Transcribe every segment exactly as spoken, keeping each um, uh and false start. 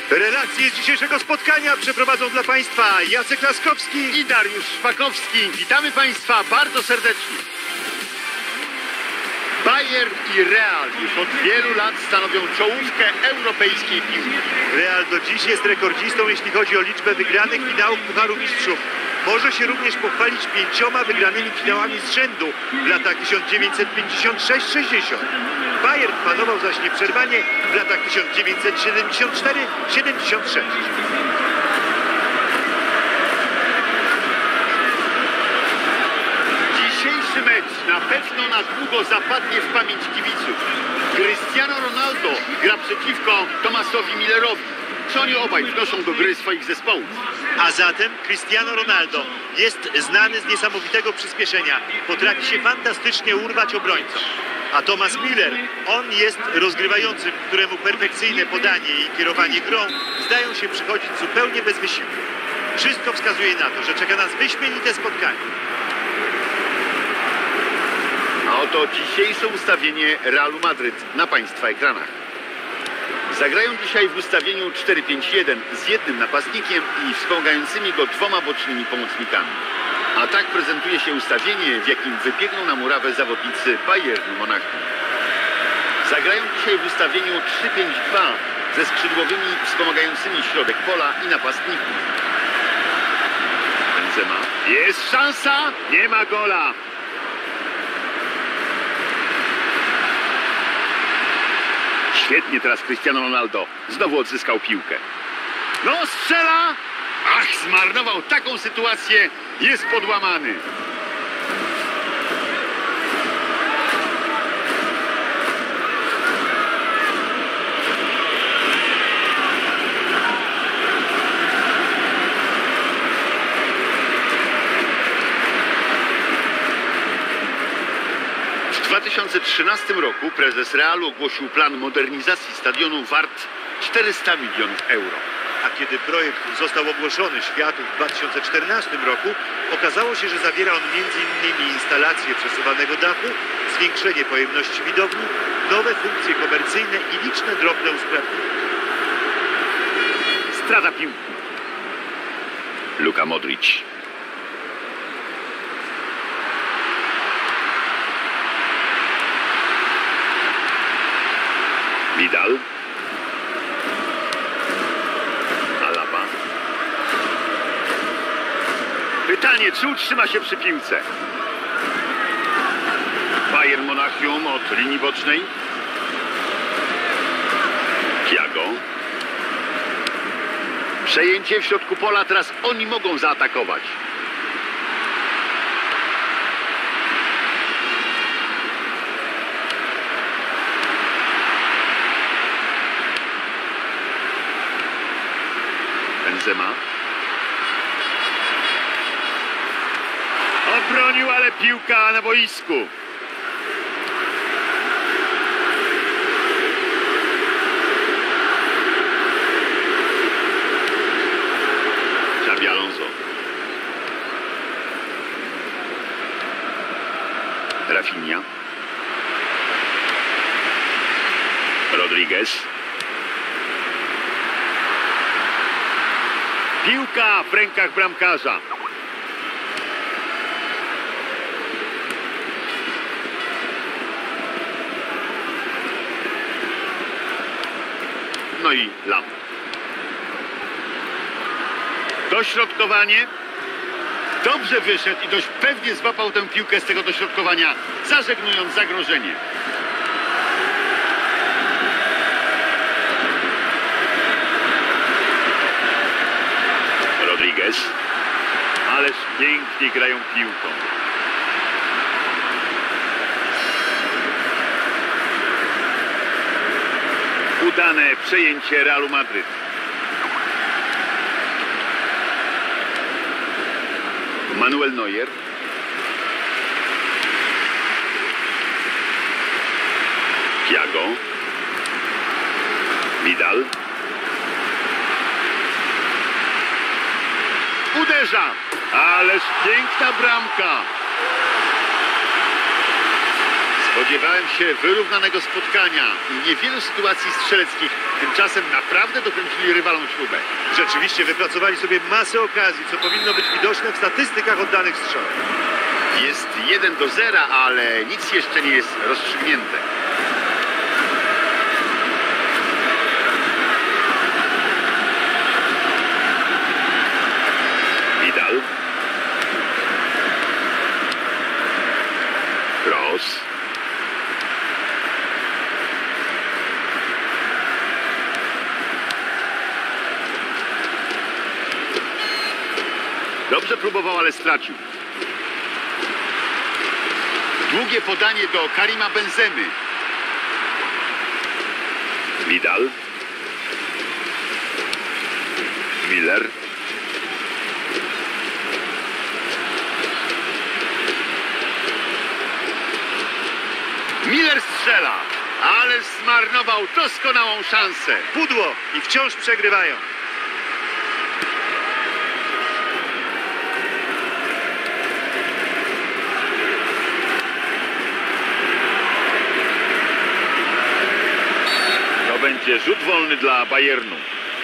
Relacje z dzisiejszego spotkania przeprowadzą dla Państwa Jacek Laskowski i Dariusz Szpakowski. Witamy Państwa bardzo serdecznie. Bayern i Real już od wielu lat stanowią czołówkę europejskiej piłki. Real do dziś jest rekordzistą, jeśli chodzi o liczbę wygranych finałów Pucharu Mistrzów. Może się również pochwalić pięcioma wygranymi finałami z rzędu w latach tysiąc dziewięćset pięćdziesiąt sześć sześćdziesiąt. Bayern panował zaś nieprzerwanie w latach tysiąc dziewięćset siedemdziesiąt cztery siedemdziesiąt sześć. Dzisiejszy mecz na pewno na długo zapadnie w pamięć kibiców. Cristiano Ronaldo gra przeciwko Thomasowi Millerowi. Czy oni obaj wnoszą do gry swoich zespołów? A zatem Cristiano Ronaldo jest znany z niesamowitego przyspieszenia. Potrafi się fantastycznie urwać obrońcom. A Thomas Miller, on jest rozgrywającym, któremu perfekcyjne podanie i kierowanie grą zdają się przychodzić zupełnie bez wysiłku. Wszystko wskazuje na to, że czeka nas wyśmienite spotkanie. A oto dzisiejsze ustawienie Realu Madryt na Państwa ekranach. Zagrają dzisiaj w ustawieniu cztery pięć jeden z jednym napastnikiem i wspomagającymi go dwoma bocznymi pomocnikami. A tak prezentuje się ustawienie, w jakim wybiegną na murawę zawodnicy Bayernu Monachium. Zagrają dzisiaj w ustawieniu trzy pięć dwa ze skrzydłowymi wspomagającymi środek pola i napastników. Benzema. Jest szansa, nie ma gola. Świetnie teraz Cristiano Ronaldo. Znowu odzyskał piłkę. No strzela! Ach, zmarnował taką sytuację. Jest podłamany. W dwa tysiące trzynastym roku prezes Realu ogłosił plan modernizacji stadionu wart czterysta milionów euro. A kiedy projekt został ogłoszony światu w dwa tysiące czternastym roku, okazało się, że zawiera on między innymi instalację przesuwanego dachu, zwiększenie pojemności widowni, nowe funkcje komercyjne i liczne drobne usprawnienia. Strata piłki. Luka Modric. Vidal. Alaba. Pytanie, czy utrzyma się przy piłce? Bayern Monachium od linii bocznej. Thiago. Przejęcie w środku pola, teraz oni mogą zaatakować. Benzema. Obronił, ale piłka na boisku. Xabi Alonso. Rafinha. Rodriguez. Piłka w rękach bramkarza. No i Lam. Dośrodkowanie. Dobrze wyszedł i dość pewnie złapał tę piłkę z tego dośrodkowania, zażegnując zagrożenie. Rodriguez. Ależ pięknie grają piłką. Udane przejęcie Realu Madryt. Manuel Neuer. Thiago. Vidal. Uderza. Ależ piękna bramka. Spodziewałem się wyrównanego spotkania i niewielu sytuacji strzeleckich. Tymczasem naprawdę dokręcili rywalom śrubę. Rzeczywiście wypracowali sobie masę okazji, co powinno być widoczne w statystykach oddanych strzałów. Jest jeden do zera, ale nic jeszcze nie jest rozstrzygnięte. Vidal. Kroos. Dobrze próbował, ale stracił. Długie podanie do Karima Benzemy. Vidal. Miller. Miller strzela, ale zmarnował doskonałą szansę. Pudło i wciąż przegrywają. To będzie rzut wolny dla Bayernu.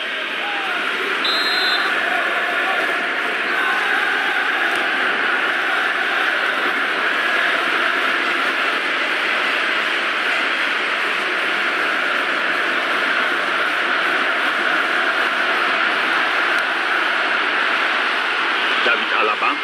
David Alaba.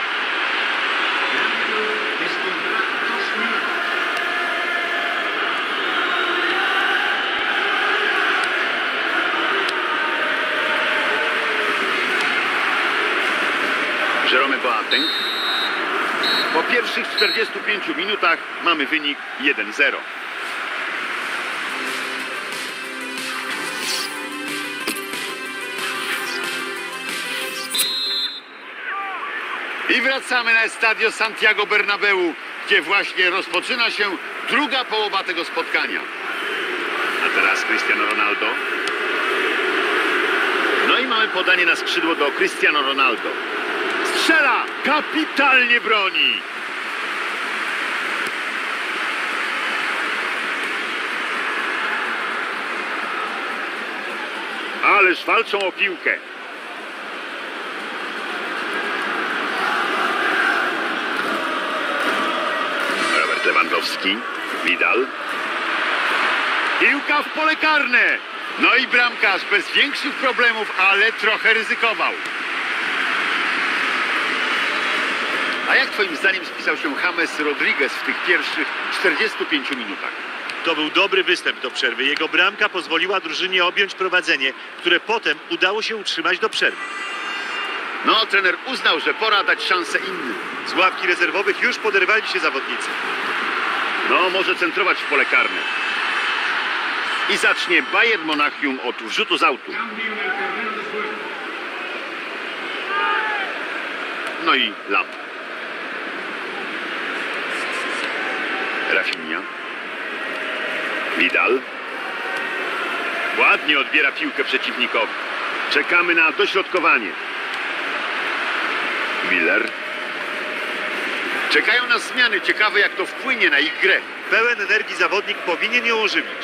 Jerome Boateng. Po pierwszych czterdziestu pięciu minutach mamy wynik jeden zero. I wracamy na Estadio Santiago Bernabeu, gdzie właśnie rozpoczyna się druga połowa tego spotkania. A teraz Cristiano Ronaldo. No i mamy podanie na skrzydło do Cristiano Ronaldo. Strzela! Kapitalnie broni! Ależ walczą o piłkę. Robert Lewandowski. Vidal. Piłka w pole karne. No i bramkarz bez większych problemów, ale trochę ryzykował. A jak twoim zdaniem spisał się James Rodriguez w tych pierwszych czterdziestu pięciu minutach? To był dobry występ do przerwy. Jego bramka pozwoliła drużynie objąć prowadzenie, które potem udało się utrzymać do przerwy. No, trener uznał, że pora dać szansę innym. Z ławki rezerwowych już poderwali się zawodnicy. No, może centrować w pole karne. I zacznie Bayern Monachium od rzutu z autu. No i Lam. Rafinha. Vidal. Ładnie odbiera piłkę przeciwnikowi. Czekamy na dośrodkowanie. Miller. Czekają nas zmiany. Ciekawe, jak to wpłynie na ich grę. Pełen energii zawodnik powinien ją ożywić.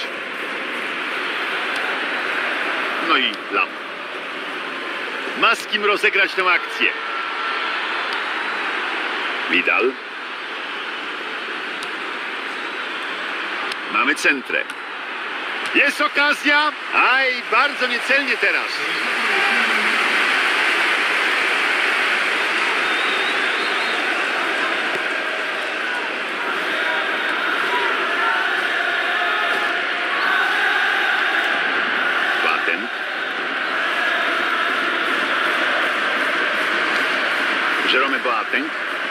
No i Lam. Ma z kim rozegrać tę akcję. Vidal. Mamy centrę. Jest okazja. Aj, bardzo niecelnie teraz. Boateng. Jerome Boateng.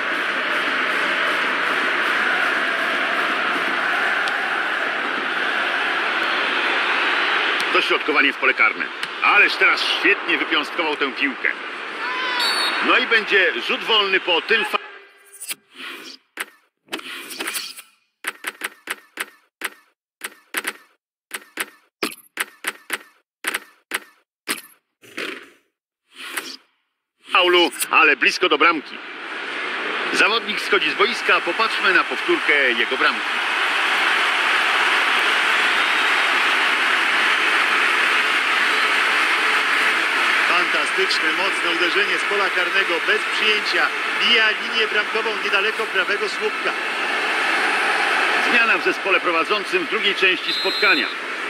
Dośrodkowanie w pole karne. Ależ teraz świetnie wypiąstkował tę piłkę. No i będzie rzut wolny po tym fa... faulu, ale blisko do bramki. Zawodnik schodzi z boiska, popatrzmy na powtórkę jego bramki. Fantastyczne, mocne uderzenie z pola karnego, bez przyjęcia. Mija linię bramkową niedaleko prawego słupka. Zmiana w zespole prowadzącym w drugiej części spotkania.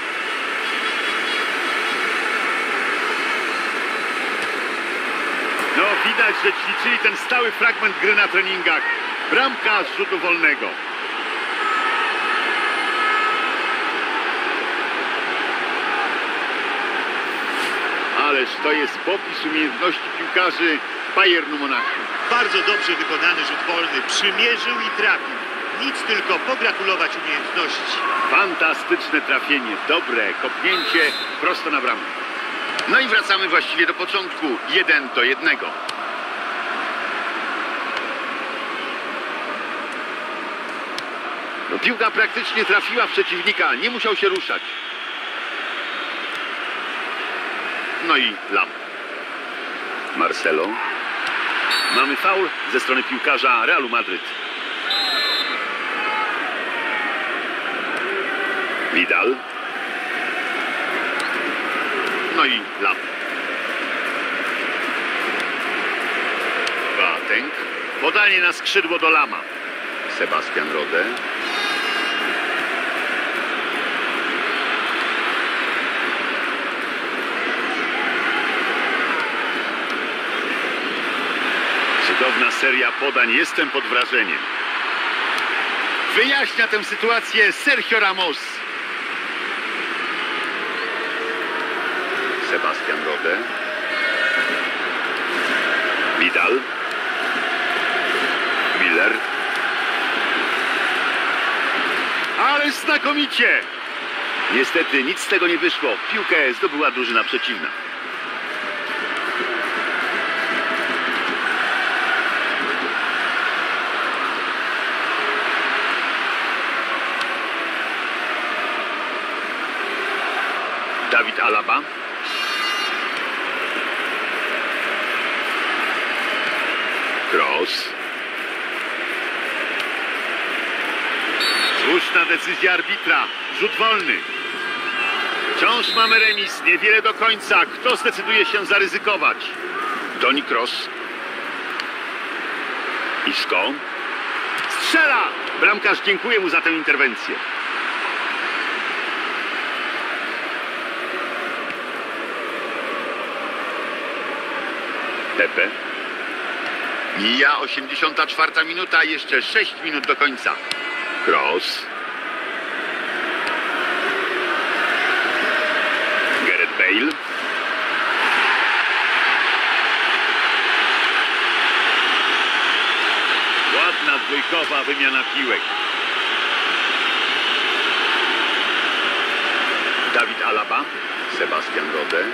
No widać, że ćwiczyli ten stały fragment gry na treningach. Bramka z rzutu wolnego. Ależ to jest popis umiejętności piłkarzy Bayernu Monachium. Bardzo dobrze wykonany rzut wolny. Przymierzył i trafił. Nic, tylko pogratulować umiejętności. Fantastyczne trafienie. Dobre kopnięcie prosto na bramkę. No i wracamy właściwie do początku. Jeden do jednego. No, piłka praktycznie trafiła w przeciwnika. Nie musiał się ruszać. No i Lam. Marcelo. Mamy faul ze strony piłkarza Realu Madryt. Vidal. No i Lam. Boateng. Podanie na skrzydło do Lama. Sebastian Rode. Cudowna seria podań. Jestem pod wrażeniem. Wyjaśnia tę sytuację Sergio Ramos. Sebastian Rode. Vidal. Miller. Ale znakomicie! Niestety nic z tego nie wyszło. Piłkę zdobyła drużyna przeciwna. David Alaba. Kroos. Słuszna decyzja arbitra. Rzut wolny. Wciąż mamy remis. Niewiele do końca. Kto zdecyduje się zaryzykować? Toni Kroos. Isco. Strzela! Bramkarz dziękuję mu za tę interwencję. Pepe. Mija osiemdziesiąta czwarta minuta, jeszcze sześć minut do końca. Kroos. Gareth Bale. Ładna dwójkowa wymiana piłek. David Alaba. Sebastian Rode.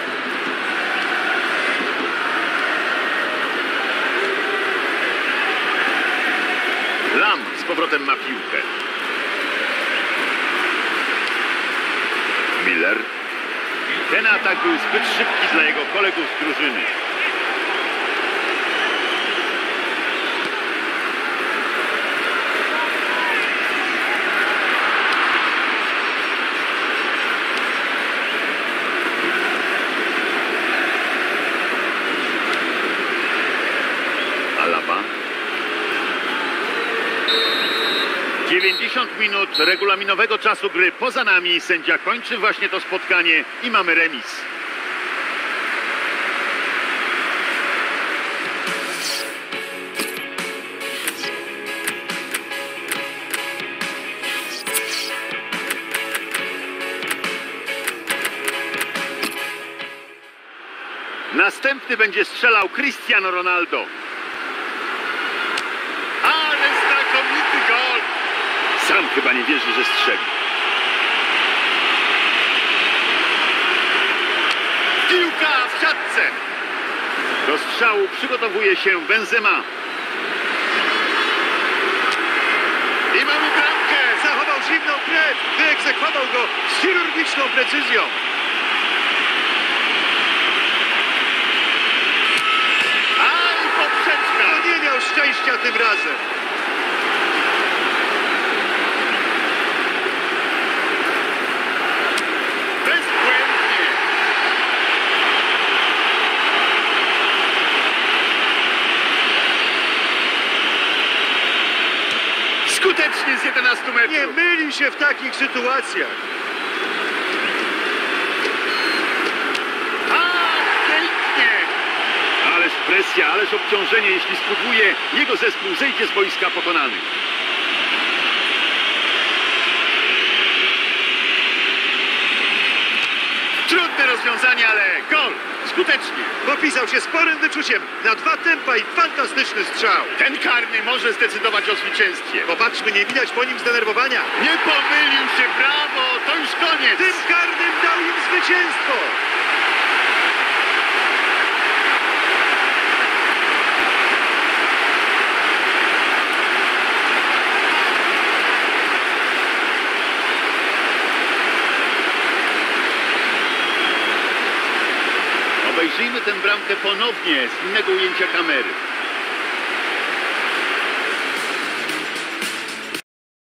Lam z powrotem ma piłkę. Miller. Ten atak był zbyt szybki dla jego kolegów z drużyny. Alaba. dziewięćdziesiąt minut regulaminowego czasu gry poza nami. Sędzia kończy właśnie to spotkanie i mamy remis. Następny będzie strzelał Cristiano Ronaldo. Ale znakomity gol! Sam chyba nie wierzy, że strzeli. Piłka w siatce. Do strzału przygotowuje się Benzema. I mamy bramkę. Zachował zimną krew. Wyegzekwował go z chirurgiczną precyzją. Aj, poprzeczka. No nie miał szczęścia tym razem. jedenastu metrów. Nie myli się w takich sytuacjach. A, pięknie! Ależ presja, ależ obciążenie, jeśli spudłuje, jego zespół zejdzie z boiska pokonany. Trudne rozwiązanie, ale gol! Skutecznie! Popisał się sporym wyczuciem. Na dwa tempa i fantastyczny strzał. Ten karny może zdecydować o zwycięstwie. Popatrzmy, nie widać po nim zdenerwowania. Nie pomylił się, brawo! To już koniec! Tym karnym dał im zwycięstwo. Obejrzyjmy tę bramkę ponownie z innego ujęcia kamery.